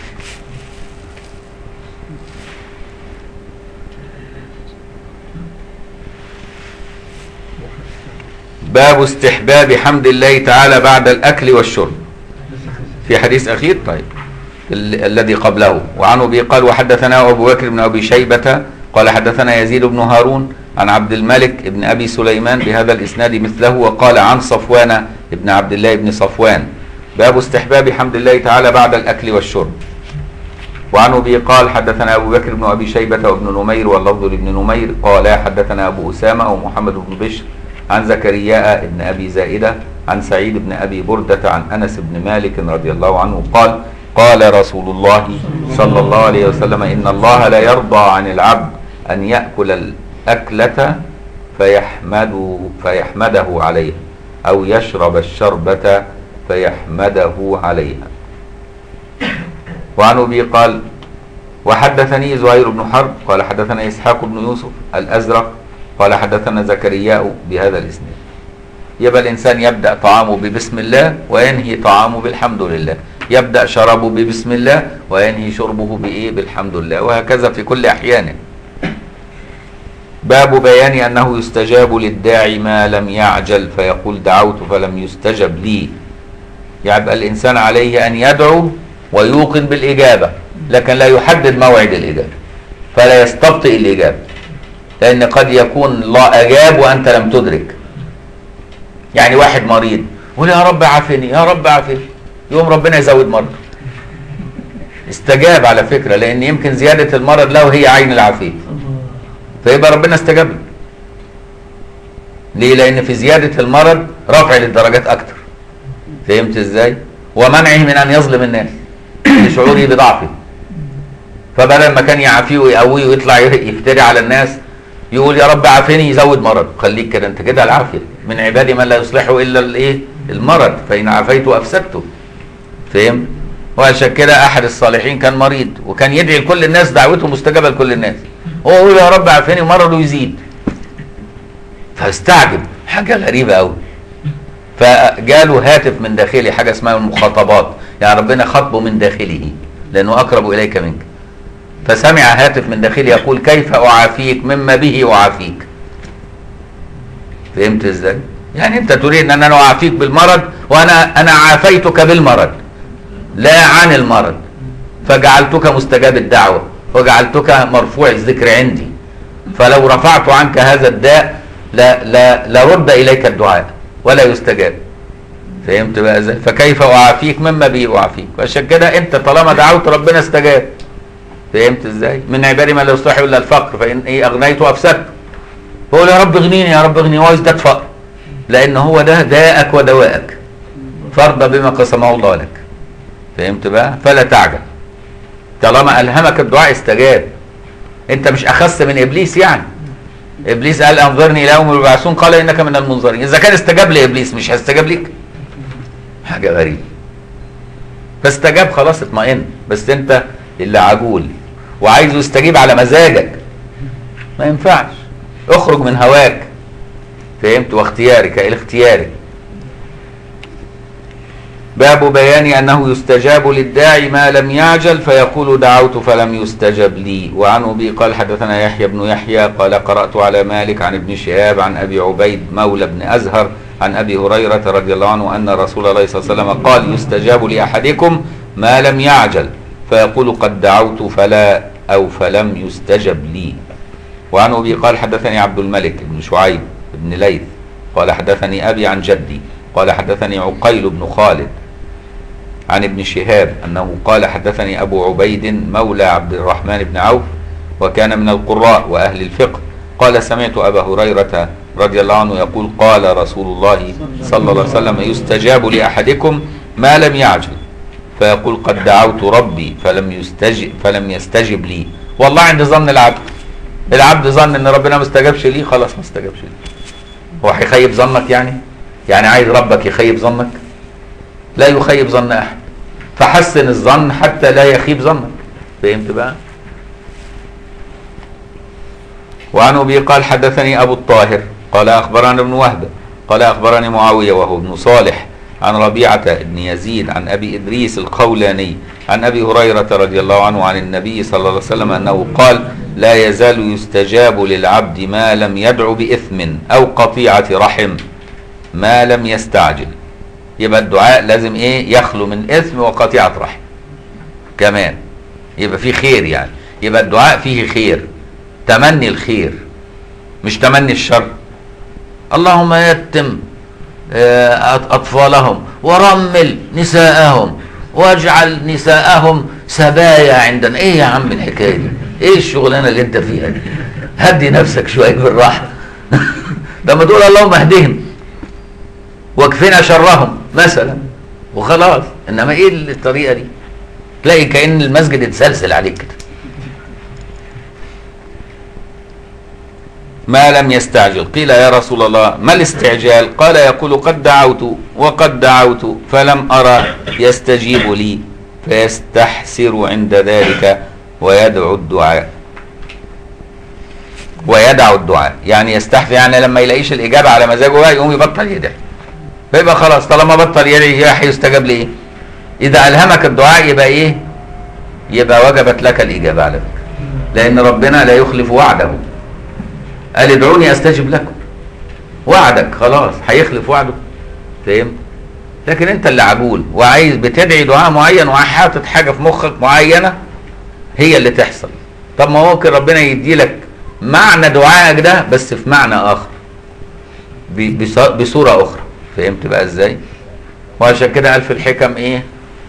باب استحباب حمد الله تعالى بعد الأكل والشرب. في حديث أخير طيب ال الذي قبله. وعنه به قال وحدثنا أبو بكر بن أبي شيبة قال حدثنا يزيد بن هارون عن عبد الملك بن أبي سليمان بهذا الإسناد مثله، وقال عن صفوان بن عبد الله بن صفوان باب استحباب حمد الله تعالى بعد الأكل والشرب. وعنه به قال حدثنا أبو بكر بن أبي شيبة وابن نمير واللفظ لابن نمير قال حدثنا أبو أسامة ومحمد بن بشر عن زكريا بن أبي زائدة عن سعيد بن أبي بردة عن أنس بن مالك رضي الله عنه قال قال رسول الله صلى الله عليه وسلم إن الله لا يرضى عن العبد أن يأكل الأكلة فيحمده, فيحمده عليها أو يشرب الشربة فيحمده عليها. وعن أبي قال وحدثني زهير بن حرب قال حدثنا إسحاق بن يوسف الأزرق قال حدثنا زكريا بهذا الاسناد. يبقى الانسان يبدا طعامه ببسم الله وينهي طعامه بالحمد لله، يبدا شرابه ببسم الله وينهي شربه بايه؟ بالحمد لله، وهكذا في كل احيانه. باب بيان انه يستجاب للداعي ما لم يعجل فيقول دعوت فلم يستجب لي. يبقى الانسان عليه ان يدعو ويوقن بالاجابه، لكن لا يحدد موعد الاجابه فلا يستبطئ الاجابه، لأن قد يكون الله أجاب وأنت لم تدرك. يعني واحد مريض يقول يا رب عافني يا رب عافني، يوم ربنا يزود مرض. استجاب على فكرة، لأن يمكن زيادة المرض له هي عين العافية، فيبقى ربنا استجاب له. ليه؟ لأن في زيادة المرض رفع للدرجات أكتر، فهمت إزاي؟ ومنعه من أن يظلم الناس لشعوره بضعفه. فبدل ما كان يعافيه ويقويه ويطلع يفتري على الناس يقول يا رب عافني يزود مرض. خليك كده انت كده العافيه، من عبادي من لا يصلحه الا الايه؟ المرض، فان عافيته افسدته. فهم؟ وعشان كده احد الصالحين كان مريض وكان يدعي لكل الناس، دعوته مستجابه لكل الناس، هو يقول يا رب عافني ومرضه يزيد، فاستعجب حاجه غريبه قوي. فجاله هاتف من داخله، حاجه اسمها المخاطبات، يعني ربنا خاطبه من داخله لانه اقرب اليك منك. فسمع هاتف من داخلي يقول كيف أعافيك مما به أعافيك. فهمت ازاي؟ يعني انت تريد ان انا أعافيك بالمرض وانا انا عافيتك بالمرض لا عن المرض، فجعلتك مستجاب الدعوة وجعلتك مرفوع الذكر عندي، فلو رفعت عنك هذا الداء لا لا لرد اليك الدعاء ولا يستجاب. فهمت بقى ازاي؟ فكيف أعافيك مما به أعافيك. وعشان كده انت طالما دعوت ربنا استجاب. فهمت ازاي؟ من عبادي من لا يصلح الا الفقر فان ايه اغنيته افسدته. بقول يا رب اغنيني يا رب اغنيني، هو يزداد فقر، لان هو ده داءك ودواءك، فارضى بما قسمه الله لك. فهمت بقى؟ فلا تعجل، طالما الهمك الدعاء استجاب. انت مش اخس من ابليس يعني. ابليس قال انظرني الى يوم يبعثون قال انك من المنظرين. اذا كان استجاب لابليس مش هيستجاب ليك؟ حاجه غريبه. فاستجاب خلاص اطمئن. بس انت اللي عجول وعايزه يستجيب على مزاجك، ما ينفعش. اخرج من هواك، فهمت؟ واختيارك الاختياري. باب بيان أنه يستجاب للداعي ما لم يعجل فيقول دعوت فلم يستجب لي. وعن أبي قال حدثنا يحيى بن يحيى قال قرأت على مالك عن ابن شهاب عن أبي عبيد مولى بن أزهر عن أبي هريرة رضي الله عنه أن رسول الله صلى الله عليه وسلم قال يستجاب لأحدكم ما لم يعجل فيقول قد دعوت فلا أو فلم يستجب لي. وعن أبي قال حدثني عبد الملك بن شعيب بن ليث قال حدثني أبي عن جدي قال حدثني عقيل بن خالد عن ابن شهاب أنه قال حدثني أبو عبيد مولى عبد الرحمن بن عوف وكان من القراء وأهل الفقه قال سمعت أبا هريرة رضي الله عنه يقول قال رسول الله صلى الله عليه وسلم يستجاب لأحدكم ما لم يعجل فيقول قد دعوت ربي فلم يستجب فلم يستجب لي. والله عند ظن العبد، العبد ظن ان ربنا ما استجابش ليه، خلاص ما استجابش ليه. هو هيخيب ظنك يعني؟ يعني عايز ربك يخيب ظنك؟ لا يخيب ظن احد، فحسن الظن حتى لا يخيب ظنك. فهمت بقى؟ وعن ابي قال حدثني ابو الطاهر قال اخبرنا ابن وهب قال اخبرني معاويه وهو ابن صالح عن ربيعه بن يزيد عن ابي ادريس الخولاني عن ابي هريره رضي الله عنه عن النبي صلى الله عليه وسلم انه قال لا يزال يستجاب للعبد ما لم يدع باثم او قطيعه رحم ما لم يستعجل. يبقى الدعاء لازم ايه؟ يخلو من اثم وقطيعه رحم كمان، يبقى فيه خير يعني. يبقى الدعاء فيه خير، تمني الخير مش تمني الشر. اللهم يتم اطفالهم ورمل نساءهم واجعل نساءهم سبايا عندنا. ايه يا عم الحكايه دي؟ ايه الشغلانه اللي انت فيها دي؟ هدي نفسك شويه بالراحه. لما تقول اللهم اهدهم واكفنا شرهم مثلا وخلاص. انما ايه الطريقه دي؟ تلاقي كأن المسجد اتسلسل عليك كده. ما لم يستعجل. قيل يا رسول الله ما الاستعجال؟ قال يقول قد دعوت وقد دعوت فلم أرى يستجيب لي فيستحسر عند ذلك ويدعو الدعاء. ويدعو الدعاء يعني يستحسر، يعني لما يلاقيش الإجابة على مزاجه بقى يقوم يبطل يدعي، فيبقى خلاص طالما بطل يدعي هيستجاب ليه؟ إذا ألهمك الدعاء يبقى إيه؟ يبقى وجبت لك الإجابة على فكرة، لأن ربنا لا يخلف وعده. قال ادعوني استجب لكم، وعدك خلاص هيخلف وعده. فهمت؟ لكن انت اللي عجول وعايز بتدعي دعاء معين وحاطط حاجه في مخك معينه هي اللي تحصل. طب ما ممكن ربنا يدي لك معنى دعائك ده بس في معنى اخر بصوره اخرى. فهمت بقى ازاي؟ وعشان كده قال في الحكم ايه؟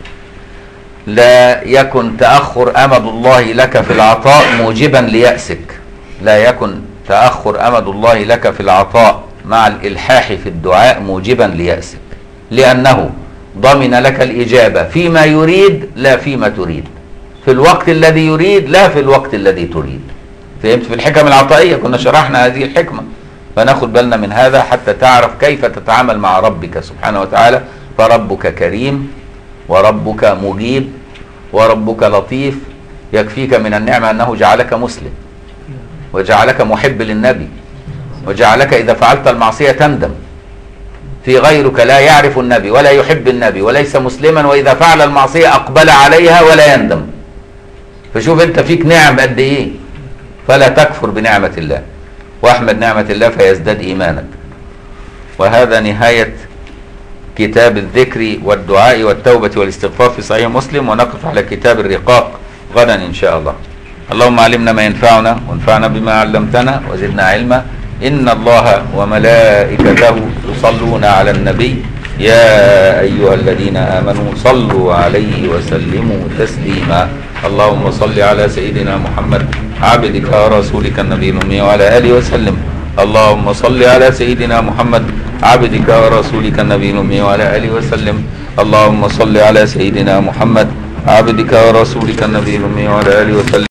لا يكن تاخر امد الله لك في العطاء موجبا ليأسك. لا يكن تأخر أمد الله لك في العطاء مع الإلحاح في الدعاء موجبا ليأسك، لأنه ضمن لك الإجابة فيما يريد لا فيما تريد، في الوقت الذي يريد لا في الوقت الذي تريد. فهمت؟ في الحكم العطائية كنا شرحنا هذه الحكمة، فناخد بالنا من هذا حتى تعرف كيف تتعامل مع ربك سبحانه وتعالى. فربك كريم وربك مجيب وربك لطيف. يكفيك من النعمة أنه جعلك مسلم وجعلك محب للنبي وجعلك إذا فعلت المعصية تندم. في غيرك لا يعرف النبي ولا يحب النبي وليس مسلما، وإذا فعل المعصية أقبل عليها ولا يندم. فشوف أنت فيك نعم قد إيه، فلا تكفر بنعمة الله واحمد نعمة الله فيزداد إيمانك. وهذا نهاية كتاب الذكر والدعاء والتوبة والاستغفار في صحيح مسلم، ونقف على كتاب الرقاق غدا إن شاء الله. اللهم علمنا ما ينفعنا وانفعنا بما علمتنا وزدنا علما. إن الله وملائكته يصلون على النبي يا أيها الذين آمنوا صلوا عليه وسلموا تسليما. اللهم صل على سيدنا محمد عبدك ورسولك النبي الأمي وعلى آله وسلم. اللهم صل على سيدنا محمد عبدك ورسولك النبي الأمي وعلى آله وسلم. اللهم صل على سيدنا محمد عبدك ورسولك النبي الأمي وعلى آله وسلم.